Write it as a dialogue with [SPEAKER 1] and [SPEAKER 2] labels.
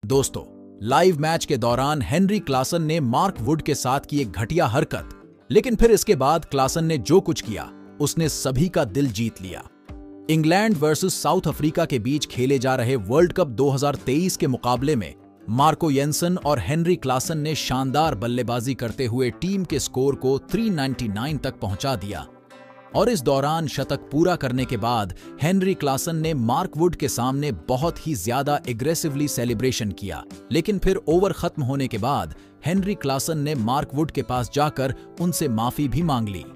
[SPEAKER 1] दोस्तों, live match के दौरान हेनरी क्लासन ने मार्क वुड के साथ की एक घटिया हरकत, लेकिन फिर इसके बाद क्लासन ने जो कुछ किया उसने सभी का दिल जीत लिया। इंग्लैंड वर्सेस साउथ अफ्रीका के बीच खेले जा रहे वर्ल्ड कप 2023 के मुकाबले में मार्को येंसन और हेनरी क्लासन ने शानदार बल्लेबाजी करते हुए टीम के स्कोर को 399 तक पहुंचा दिया और इस दौरान शतक पूरा करने के बाद हेनरी क्लासन ने मार्क वुड के सामने बहुत ही ज्यादा एग्रेसिवली सेलिब्रेशन किया, लेकिन फिर ओवर खत्म होने के बाद हेनरी क्लासन ने मार्क वुड के पास जाकर उनसे माफी भी मांग ली।